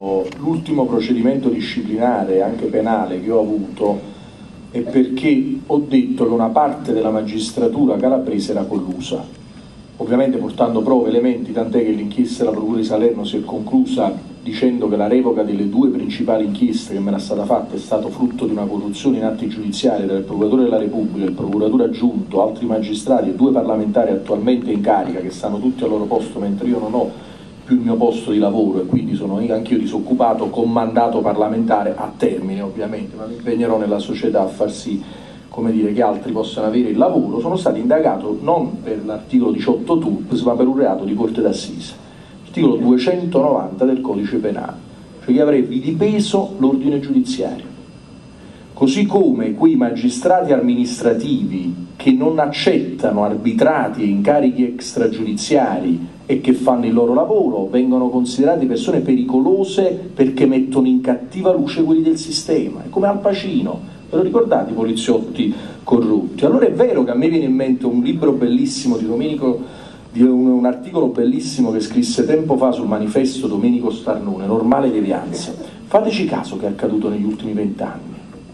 L'ultimo procedimento disciplinare, anche penale, che ho avuto è perché ho detto che una parte della magistratura calabrese era collusa, ovviamente portando prove, elementi, tant'è che l'inchiesta della Procura di Salerno si è conclusa dicendo che la revoca delle due principali inchieste che me era stata fatta è stato frutto di una corruzione in atti giudiziari del Procuratore della Repubblica, il Procuratore aggiunto, altri magistrati e due parlamentari attualmente in carica che stanno tutti al loro posto mentre io non ho più il mio posto di lavoro e quindi sono anch'io disoccupato con mandato parlamentare a termine ovviamente, ma mi impegnerò nella società a far sì, come dire, che altri possano avere il lavoro. Sono stato indagato non per l'articolo 18 TUPS ma per un reato di corte d'assise, articolo 290 del codice penale, cioè che avrei vilipeso l'ordine giudiziario. Così come quei magistrati amministrativi che non accettano arbitrati e incarichi extragiudiziari e che fanno il loro lavoro vengono considerati persone pericolose perché mettono in cattiva luce quelli del sistema. È come Al Pacino, ve lo ricordate i poliziotti corrotti? Allora è vero che a me viene in mente un libro bellissimo di Domenico, un articolo bellissimo che scrisse tempo fa sul manifesto Domenico Starnone, Normale devianza. Fateci caso che è accaduto negli ultimi 20 anni.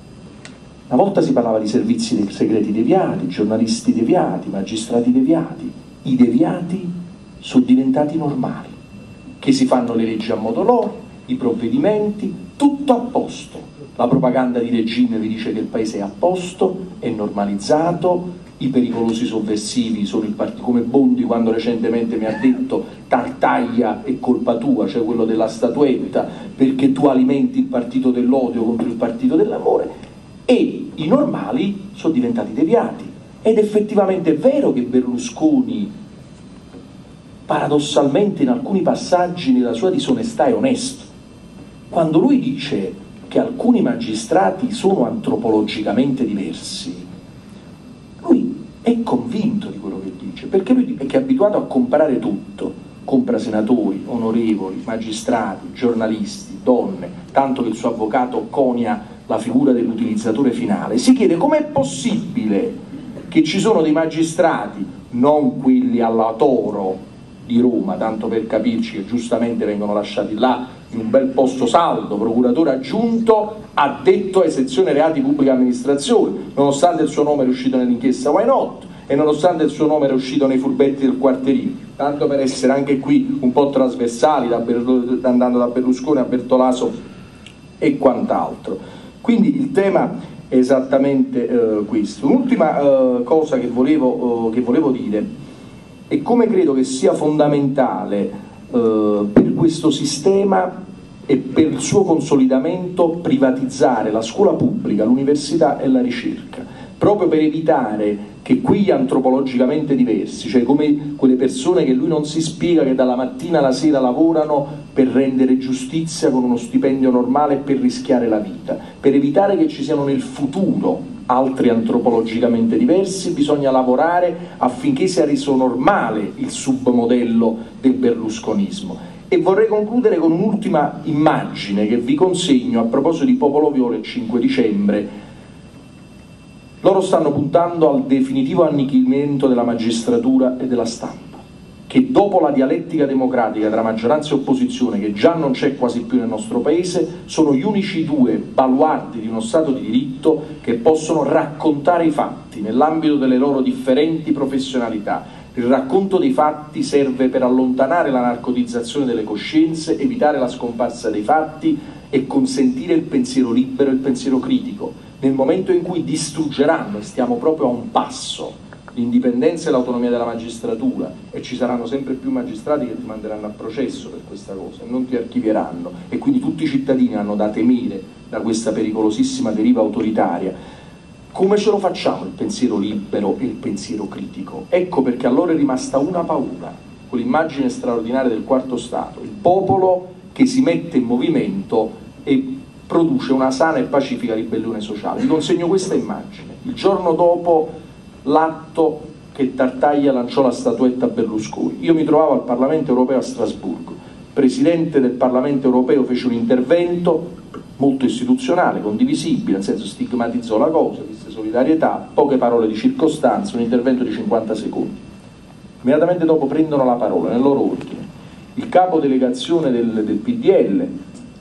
Una volta si parlava di servizi segreti deviati, giornalisti deviati, magistrati deviati. I deviati sono diventati normali, che si fanno le leggi a modo loro, i provvedimenti, tutto a posto. La propaganda di regime vi dice che il paese è a posto, è normalizzato, i pericolosi sovversivi sono il partito, come Bondi quando recentemente mi ha detto Tartaglia è colpa tua, cioè quello della statuetta, perché tu alimenti il partito dell'odio contro il partito dell'amore, e i normali sono diventati deviati. Ed effettivamente è vero che Berlusconi paradossalmente in alcuni passaggi nella sua disonestà è onesto. Quando lui dice che alcuni magistrati sono antropologicamente diversi, lui è convinto di quello che dice, perché lui è abituato a comprare tutto, compra senatori, onorevoli, magistrati, giornalisti, donne, tanto che il suo avvocato conia la figura dell'utilizzatore finale. Si chiede com'è possibile che ci sono dei magistrati, non quelli alla Toro di Roma, tanto per capirci, che giustamente vengono lasciati là in un bel posto saldo, procuratore aggiunto, addetto a sezione reati pubblica amministrazione, nonostante il suo nome era uscito nell'inchiesta Why Not e nonostante il suo nome era uscito nei furbetti del quartierino, tanto per essere anche qui un po' trasversali, andando da Berlusconi a Bertolaso e quant'altro. Quindi il tema è esattamente questo. Un'ultima cosa che volevo dire è come credo che sia fondamentale per questo sistema e per il suo consolidamento privatizzare la scuola pubblica, l'università e la ricerca, proprio per evitare che quegli antropologicamente diversi, cioè come quelle persone che lui non si spiega che dalla mattina alla sera lavorano per rendere giustizia con uno stipendio normale e per rischiare la vita, per evitare che ci siano nel futuro altri antropologicamente diversi, bisogna lavorare affinché sia reso normale il submodello del berlusconismo. E vorrei concludere con un'ultima immagine che vi consegno a proposito di Popolo Viola il 5 dicembre. Loro stanno puntando al definitivo annichilimento della magistratura e della stampa, che dopo la dialettica democratica tra maggioranza e opposizione, che già non c'è quasi più nel nostro paese, sono gli unici due baluardi di uno Stato di diritto che possono raccontare i fatti nell'ambito delle loro differenti professionalità. Il racconto dei fatti serve per allontanare la narcotizzazione delle coscienze, evitare la scomparsa dei fatti e consentire il pensiero libero e il pensiero critico. Nel momento in cui distruggeranno, e stiamo proprio a un passo, l'indipendenza e l'autonomia della magistratura, e ci saranno sempre più magistrati che ti manderanno a processo per questa cosa, non ti archivieranno, e quindi tutti i cittadini hanno da temere da questa pericolosissima deriva autoritaria. Come ce lo facciamo il pensiero libero e il pensiero critico? Ecco perché allora è rimasta una paura, quell'immagine straordinaria del quarto Stato, il popolo che si mette in movimento e produce una sana e pacifica ribellione sociale. Vi consegno questa immagine, il giorno dopo l'atto che Tartaglia lanciò la statuetta a Berlusconi. Io mi trovavo al Parlamento Europeo a Strasburgo, il Presidente del Parlamento Europeo fece un intervento molto istituzionale, condivisibile, nel senso stigmatizzò la cosa, disse solidarietà, poche parole di circostanza, un intervento di 50 secondi. Immediatamente dopo prendono la parola, nel loro ordine, il capo delegazione del PDL,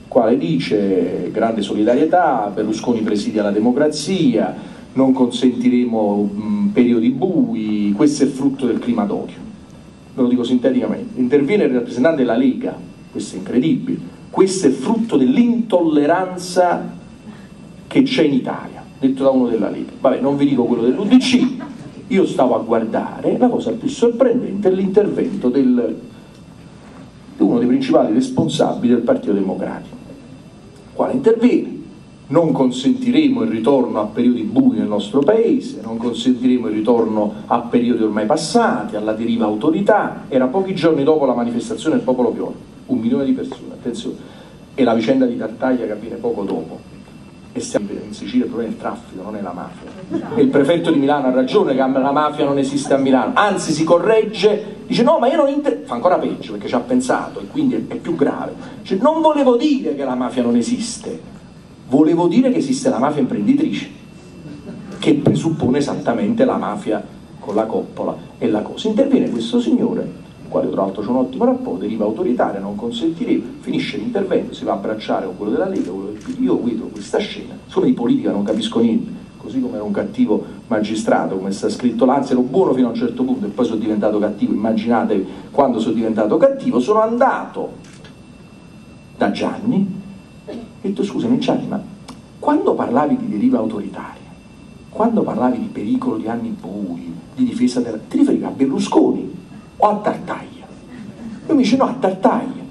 quale dice grande solidarietà, Berlusconi presidia la democrazia, non consentiremo periodi bui, questo è frutto del clima d'odio. Ve lo dico sinteticamente, interviene il rappresentante della Lega, questo è incredibile, questo è frutto dell'intolleranza che c'è in Italia, detto da uno della Lega. Vabbè, non vi dico quello dell'UDC, io stavo a guardare, la cosa più sorprendente è l'intervento di uno dei principali responsabili del Partito Democratico, quale interviene: non consentiremo il ritorno a periodi bui nel nostro paese, non consentiremo il ritorno a periodi ormai passati, alla deriva autorità. Era pochi giorni dopo la manifestazione del popolo viola, 1 milione di persone, attenzione, e la vicenda di Tartaglia che avviene poco dopo. E siamo in Sicilia, il problema è il traffico, non è la mafia. E il prefetto di Milano ha ragione che la mafia non esiste a Milano, anzi si corregge, dice no, ma io non fa ancora peggio perché ci ha pensato e quindi è più grave. Dice, non volevo dire che la mafia non esiste, volevo dire che esiste la mafia imprenditrice, che presuppone esattamente la mafia con la coppola e la cosa. Interviene questo signore, il quale tra l'altro c'è un ottimo rapporto, deriva autoritaria, non consentiremo, finisce l'intervento, si va a abbracciare con quello della Lega, quello del PD. Io guido questa scena, sono di politica, non capisco niente, così come era un cattivo magistrato, come sta scritto là, anzi ero buono fino a un certo punto e poi sono diventato cattivo. Immaginatevi quando sono diventato cattivo. Sono andato da Gianni, ho detto scusami Gianni, ma quando parlavi di deriva autoritaria, quando parlavi di pericolo di anni bui, di difesa della... ti riferivi a Berlusconi o a Tartaglia? Lui mi dice no, a Tartaglia.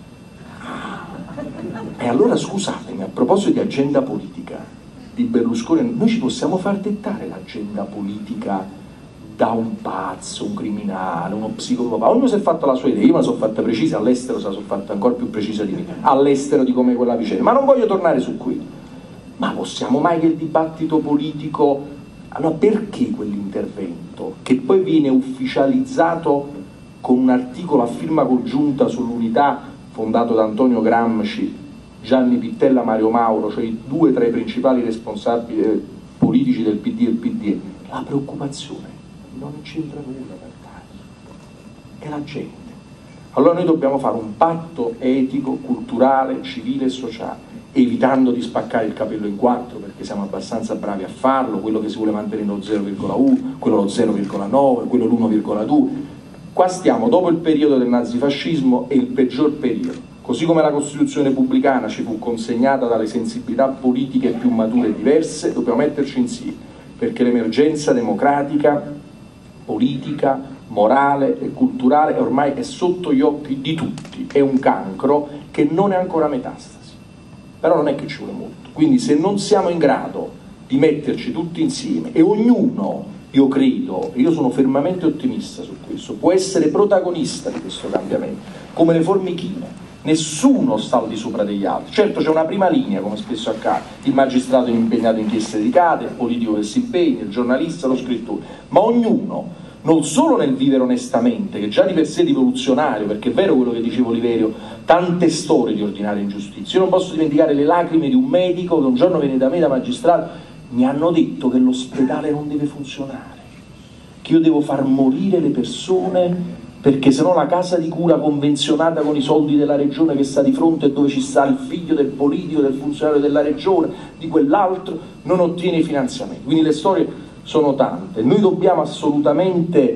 E allora scusatemi, a proposito di agenda politica di Berlusconi, noi ci possiamo far dettare l'agenda politica da un pazzo, un criminale, uno psicopata? Ognuno si è fatto la sua idea, io me la sono fatta precisa, all'estero se la sono fatta ancora più precisa di me, all'estero di come quella vicenda, ma non voglio tornare su qui. Ma possiamo mai che il dibattito politico... Allora perché quell'intervento, che poi viene ufficializzato con un articolo a firma congiunta sull'Unità fondato da Antonio Gramsci, Gianni Pittella, Mario Mauro, cioè i 2 tra i principali responsabili politici del PD e del PDL, la preoccupazione non c'entra nulla per caso, è la gente. Allora noi dobbiamo fare un patto etico, culturale, civile e sociale, evitando di spaccare il capello in 4 perché siamo abbastanza bravi a farlo, quello che si vuole mantenere lo 0,1, quello lo 0,9, quello l'1,2. Qua stiamo dopo il periodo del nazifascismo e il peggior periodo. Così come la Costituzione repubblicana ci fu consegnata dalle sensibilità politiche più mature e diverse, dobbiamo metterci insieme, perché l'emergenza democratica, politica, morale e culturale ormai è sotto gli occhi di tutti, è un cancro che non è ancora metastasi. Però non è che ci vuole molto, quindi se non siamo in grado di metterci tutti insieme e ognuno, io credo, io sono fermamente ottimista su questo, può essere protagonista di questo cambiamento, come le formichine, nessuno sta al di sopra degli altri. Certo c'è una prima linea, come spesso accade, il magistrato impegnato in inchieste dedicate, il politico che si impegna, il giornalista, lo scrittore, ma ognuno, non solo nel vivere onestamente, che già di per sé è rivoluzionario, perché è vero quello che dicevo Oliverio, tante storie di ordinaria ingiustizia. Io non posso dimenticare le lacrime di un medico che un giorno venne da me da magistrato, mi hanno detto che l'ospedale non deve funzionare, che io devo far morire le persone perché sennò la casa di cura convenzionata con i soldi della regione che sta di fronte e dove ci sta il figlio del politico, del funzionario della regione, di quell'altro, non ottiene i finanziamenti. Quindi le storie sono tante. Noi dobbiamo assolutamente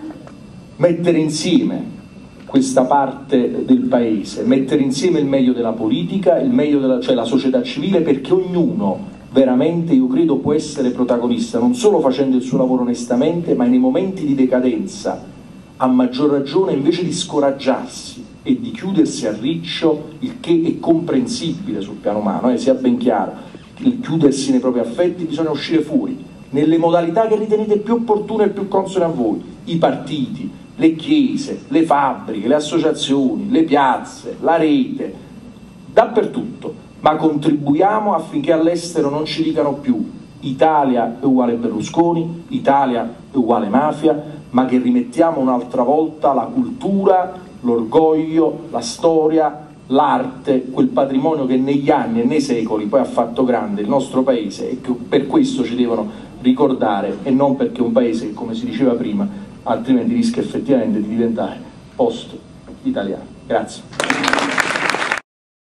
mettere insieme questa parte del paese, mettere insieme il meglio della politica, il meglio cioè la società civile, perché ognuno veramente, io credo, può essere protagonista, non solo facendo il suo lavoro onestamente, ma nei momenti di decadenza, a maggior ragione, invece di scoraggiarsi e di chiudersi a riccio, il che è comprensibile sul piano umano, sia ben chiaro, il chiudersi nei propri affetti, bisogna uscire fuori, nelle modalità che ritenete più opportune e più consone a voi, i partiti, le chiese, le fabbriche, le associazioni, le piazze, la rete, dappertutto, ma contribuiamo affinché all'estero non ci dicano più Italia è uguale Berlusconi, Italia è uguale mafia, ma che rimettiamo un'altra volta la cultura, l'orgoglio, la storia, l'arte, quel patrimonio che negli anni e nei secoli poi ha fatto grande il nostro paese e che per questo ci devono ricordare, e non perché un paese che, come si diceva prima, altrimenti rischia effettivamente di diventare post-italiano. Grazie.